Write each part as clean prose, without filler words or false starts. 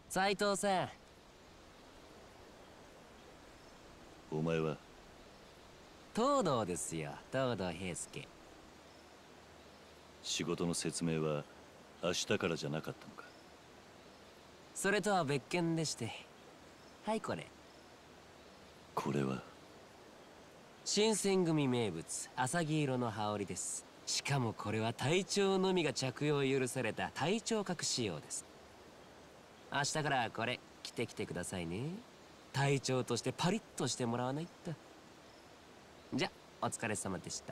斉藤さん。 お前は？ 東堂ですよ、東堂平介。 仕事の説明は明日からじゃなかったのか？ それとは別件でして。はい、これ。 これは新選組名物浅黄色の羽織です。しかもこれは隊長のみが着用を許された隊長格仕様です。明日からこれ着てきてくださいね。隊長としてパリッとしてもらわないと。じゃ、お疲れ様でした。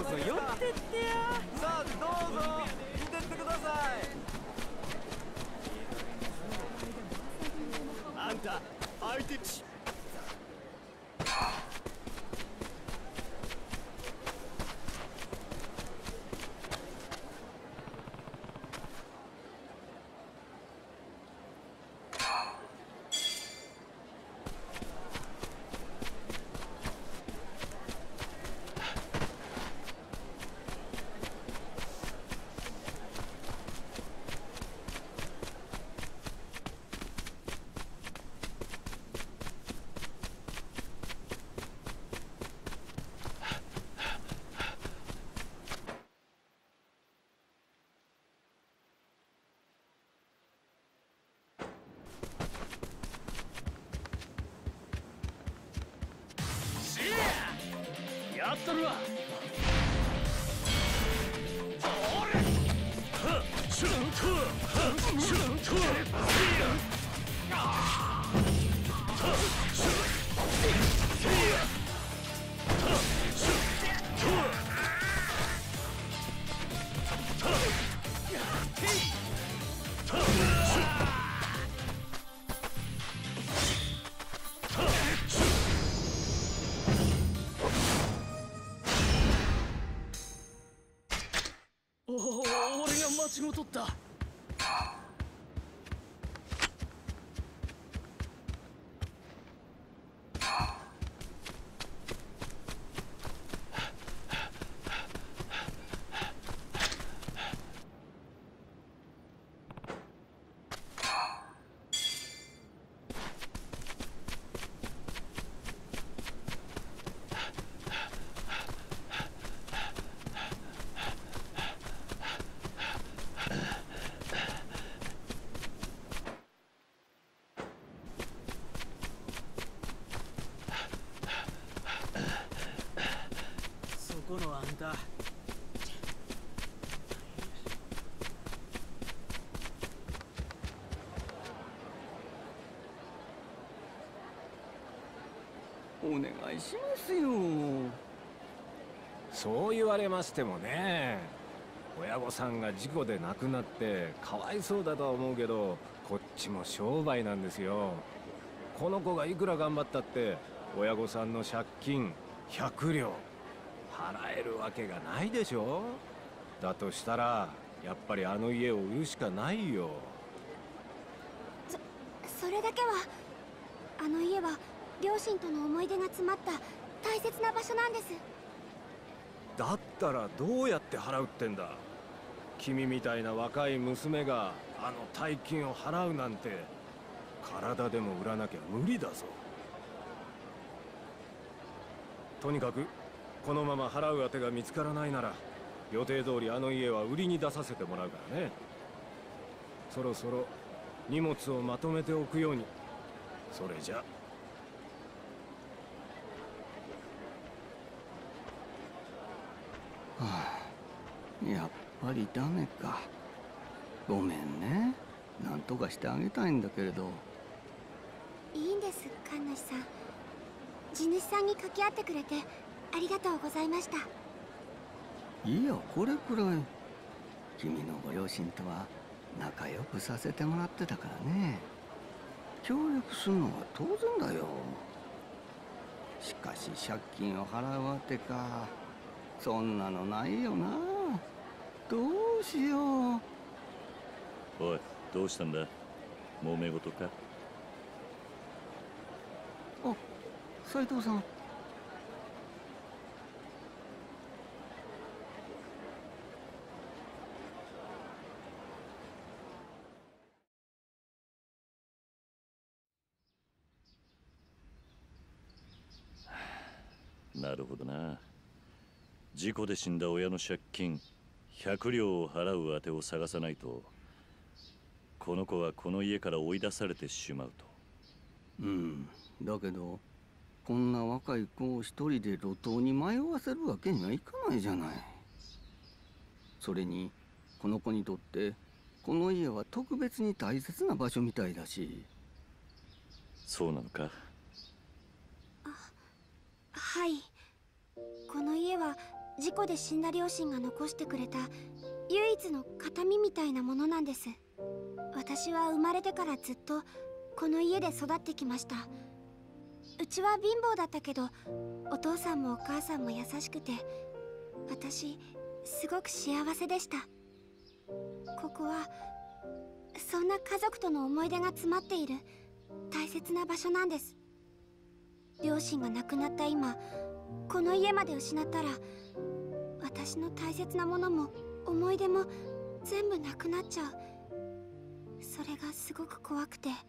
そ寄ってってや。 さあどうぞ見てってください。あんた相手ち。 やっとるわ。俺が間違うとった。 このあんた。お願いしますよ。 そう言われましてもね、親御さんが事故で亡くなってかわいそうだとは思うけど、こっちも商売なんですよ。この子がいくら頑張ったって親御さんの借金100両払えるわけがないでしょ。だとしたらやっぱりあの家を売るしかないよ。 それだけは。あの家は両親との思い出が詰まった大切な場所なんです。 だったらどうやって払うってんだ。君みたいな若い娘があの大金を払うなんて、体でも売らなきゃ無理だぞ。とにかくこのまま払う当てが見つからないなら、予定通りあの家は売りに出させてもらうからね。そろそろ荷物をまとめておくように。それじゃ。 はあ、やっぱりダメか。ごめんね。なんとかしてあげたいんだけれど。 いいんです、神主さん。地主さんに掛け合ってくれてありがとうございました。 いや、これくらい君のご両親とは仲良くさせてもらってたからね。協力するのは当然だよ。しかし借金を払うわけか。そんなのないよな。どうしよう。 おい、どうしたんだ。揉め事か。 あ、斉藤さん。 なるほどな。事故で死んだ親の借金100両を払う当てを探さないと、この子はこの家から追い出されてしまうと。 うん、だけどこんな若い子を一人で路頭に迷わせるわけにはいかないじゃない。それにこの子にとってこの家は特別に大切な場所みたいだし。 そうなのか。 はい。この家は事故で死んだ両親が残してくれた唯一の形見みたいなものなんです。私は生まれてからずっとこの家で育ってきました。うちは貧乏だったけど、お父さんもお母さんも優しくて、私すごく幸せでした。ここはそんな家族との思い出が詰まっている大切な場所なんです。両親が亡くなった今、この家まで失ったら、私の大切なものも思い出も全部なくなっちゃう。それがすごく怖くて。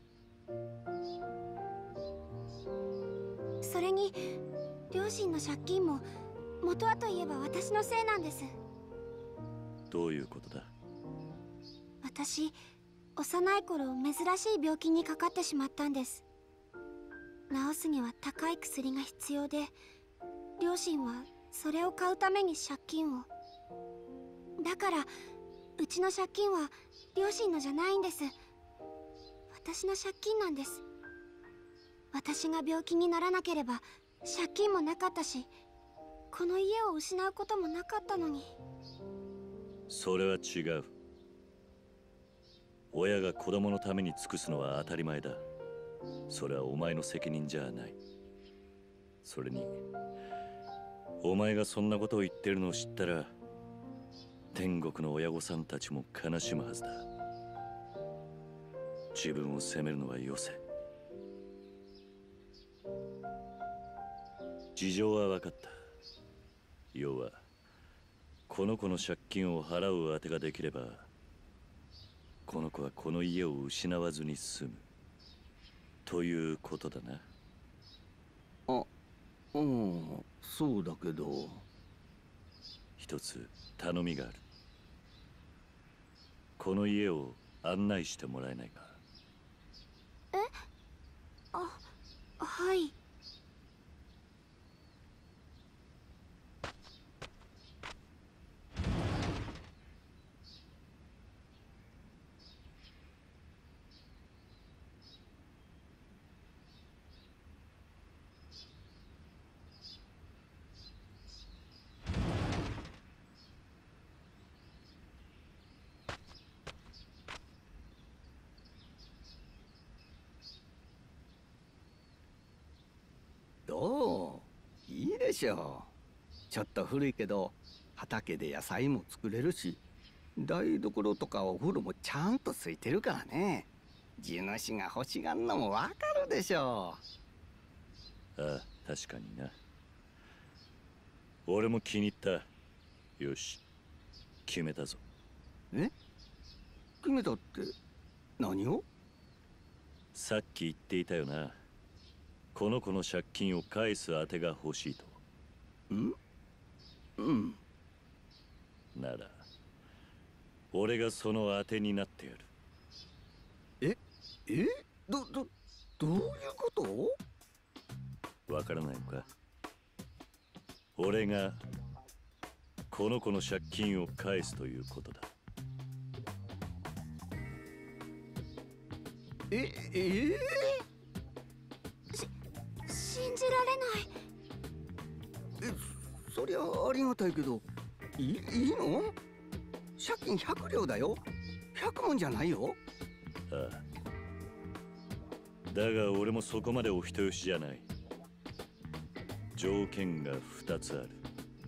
それに両親の借金も元はといえば私のせいなんです。 どういうことだ？ 私、幼い頃珍しい病気にかかってしまったんです。治すには高い薬が必要で、両親はそれを買うために借金を。だからうちの借金は両親のじゃないんです。私の借金なんです。私が病気にならなければ借金もなかったし、この家を失うこともなかったのに。 それは違う。親が子供のために尽くすのは当たり前だ。それはお前の責任じゃない。それにお前がそんなことを言ってるのを知ったら、天国の親御さんたちも悲しむはずだ。自分を責めるのはよせ。事情は分かった。要はこの子の借金を払う当てができれば、この子はこの家を失わずに済むということだな。 うん、そうだけど。 一つ頼みがある。この家を案内してもらえないか？ え？はい。 どう？いいでしょう。ちょっと古いけど畑で野菜も作れるし、台所とかお風呂もちゃんとついてるからね。地主が欲しがんのもわかるでしょああ、確かにな。俺も気に入った。よし、決めたぞ。 え？決めたって何を？ さっき言っていたよな。この子の借金を返す当てが欲しいと。 うん。 なら俺がその当てになってやる。 どういうこと？ わからないのか？俺がこの子の借金を返すということだ。 信じられない。 そりゃありがたいけど、いいの？借金100両だよ。100文じゃないよ。 ああ。だが俺もそこまでお人よしじゃない。条件が2つある。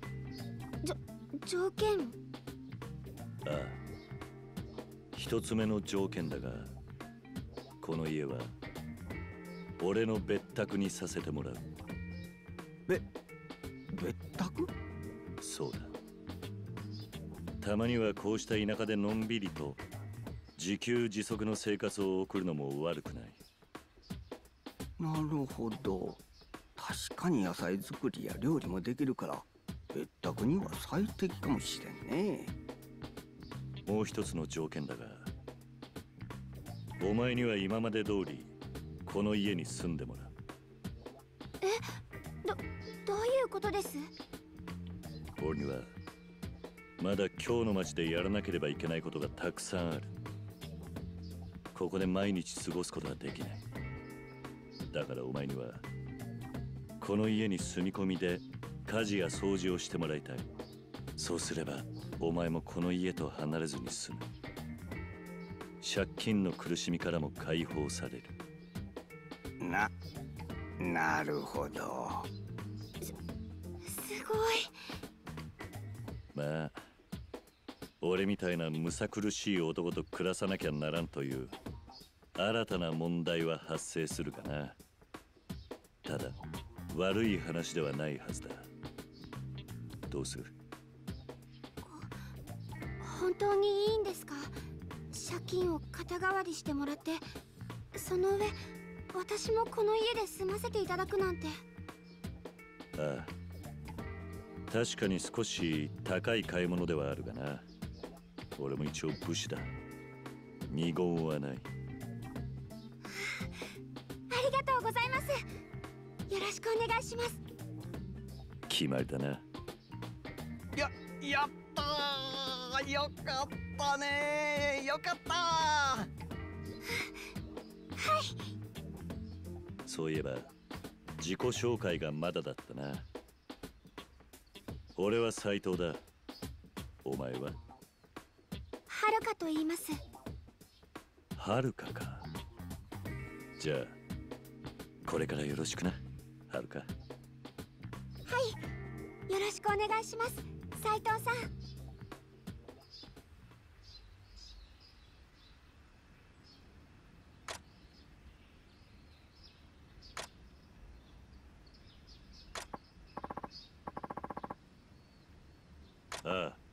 条件？ ああ。1つ目の条件だが、この家は俺の別宅にさせてもらう。 別宅？ そうだ。たまにはこうした田舎でのんびりと自給自足の生活を送るのも悪くない。 なるほど。確かに野菜作りや料理もできるから別宅には最適かもしれんね。 もう一つの条件だが、お前には今まで通りこの家に住んでもらう。 どういうことです？ 俺にはまだ今日の街でやらなければいけないことがたくさんある。ここで毎日過ごすことはできない。だからお前にはこの家に住み込みで家事や掃除をしてもらいたい。そうすればお前もこの家と離れずに済む。借金の苦しみからも解放される。 なるほど。 すごい。 まあ俺みたいなむさ苦しい男と暮らさなきゃならんという新たな問題は発生するかな。ただ悪い話ではないはずだ。どうする？ 本当にいいんですか？借金を肩代わりしてもらって、その上私もこの家で住ませていただくなんて。 ああ、確かに少し高い買い物ではあるがな。俺も一応武士だ。二言はない。 ありがとうございます。よろしくお願いします。 決まりだな。 やったー、よかったねー、よかったー。 はい。 そういえば自己紹介がまだだったな。俺は斉藤だ。お前は？ はるかと言います。 はるかか。じゃあこれからよろしくな、はるか。 はい、よろしくお願いします、斉藤さん。 ああ。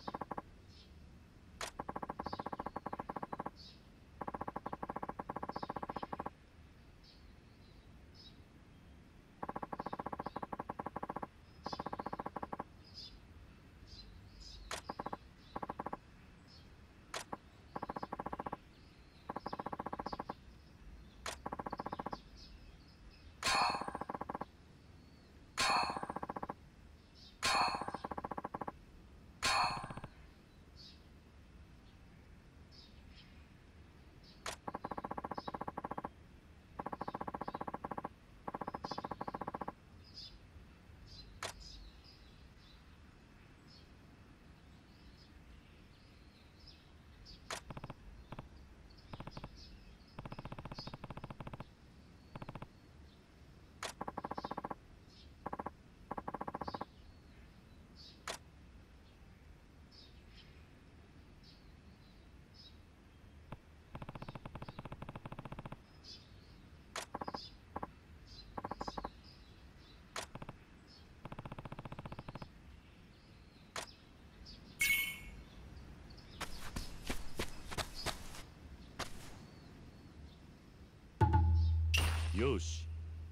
よし。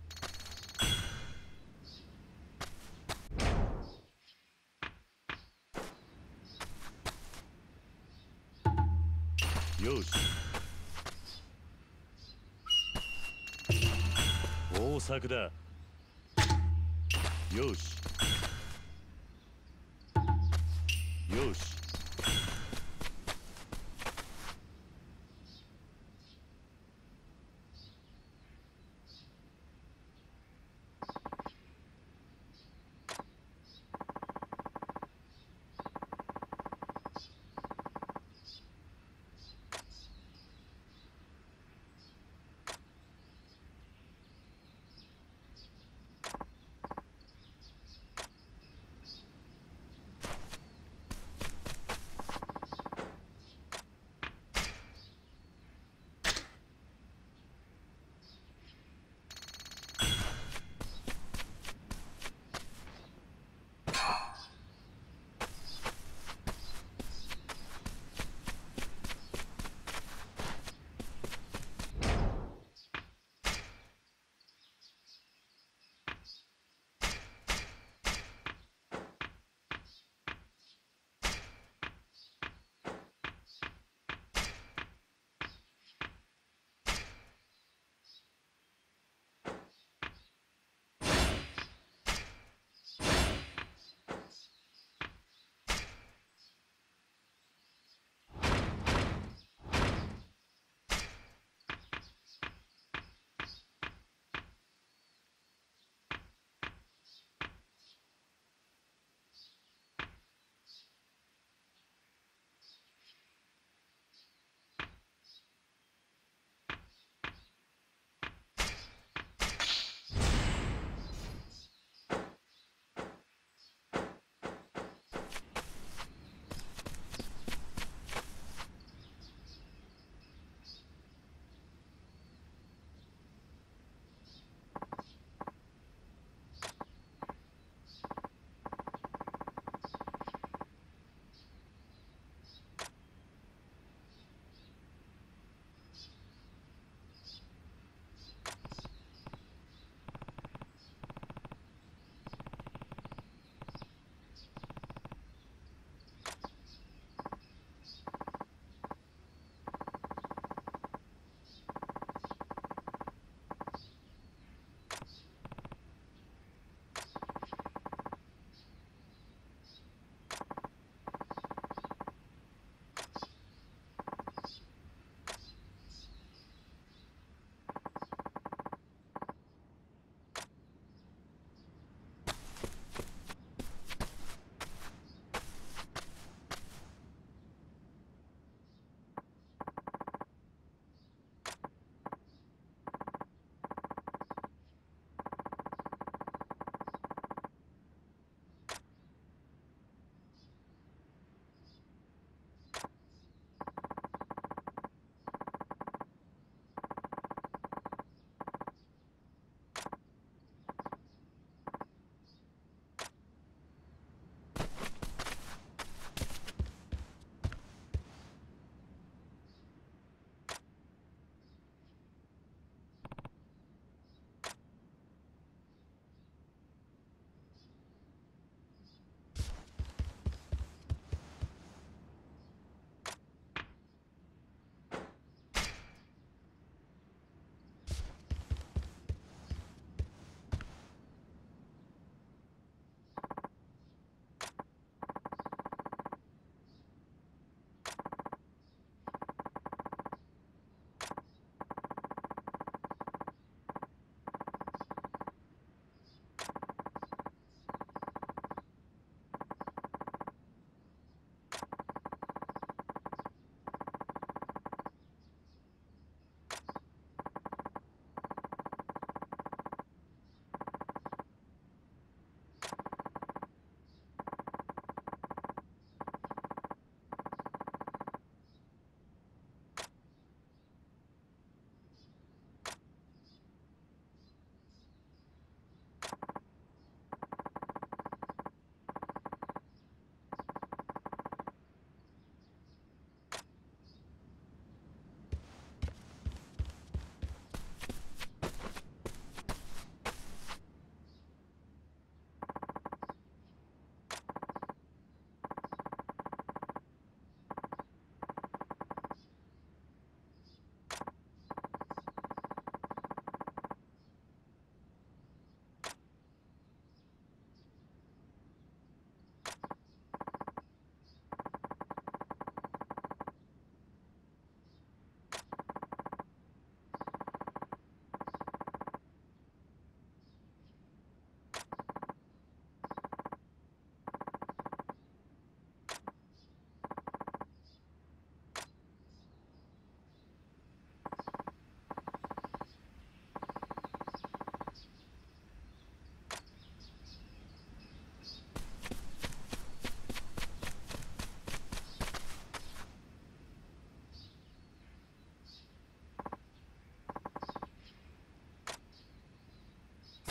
よし。豊作だ。よし。よし。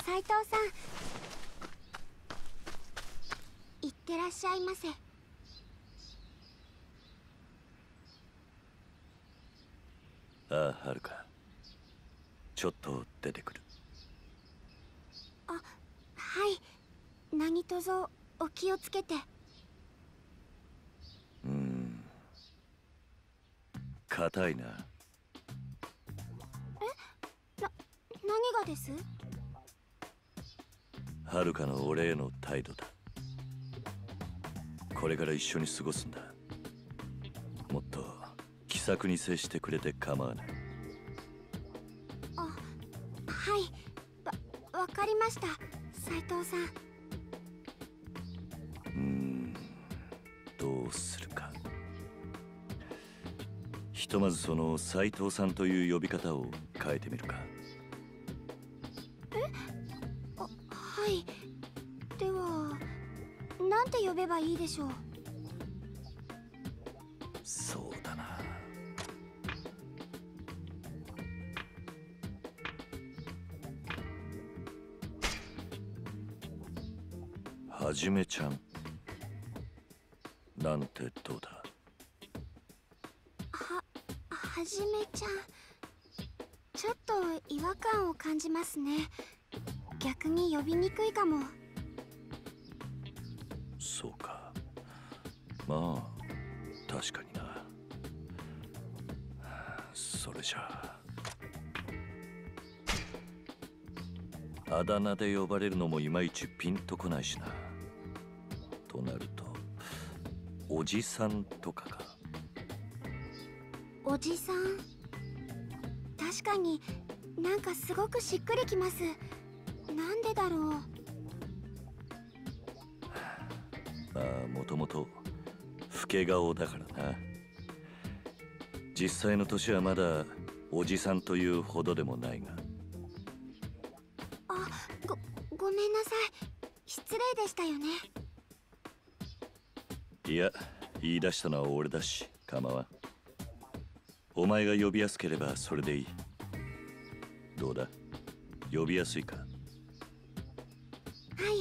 斉藤さん、いってらっしゃいませ。 ああ、はるか。ちょっと出てくる。 あ、はい。何卒お気をつけて。 硬いな。 何がです？ はるかの俺への態度だ。これから一緒に過ごすんだ。もっと気さくに接してくれて構わない。 あ、はい。わかりました、斉藤さん。 どうするか。ひとまずその斉藤さんという呼び方を変えてみるか。 はい。ではなんて呼べばいいでしょう？ そうだな。はじめちゃんなんてどうだ。 はじめちゃん、ちょっと違和感を感じますね。逆に呼びにくいかも。 そうか。まあ確かにな。それじゃあだ名で呼ばれるのもいまいちピンとこないしな。となるとおじさんとかか。 おじさん、確かになんかすごくしっくりきます。なんでだろう。 まあもともと老け顔だからな。実際の年はまだおじさんというほどでもないが。 ごめんなさい。失礼でしたよね。 いや、言い出したのは俺だし構わん。お前が呼びやすければそれでいい。どうだ、呼びやすいか？ はい、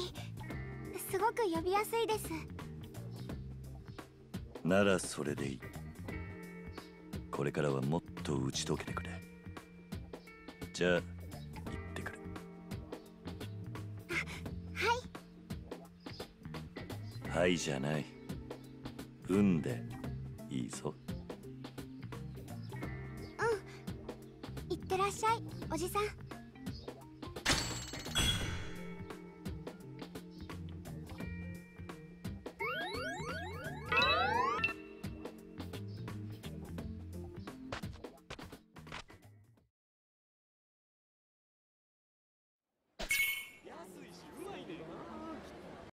すごく呼びやすいです。 ならそれでいい。これからはもっと打ち解けてくれ。じゃあ行ってくる。はいじゃない。運でいいぞ。 いってらっしゃい、おじさん。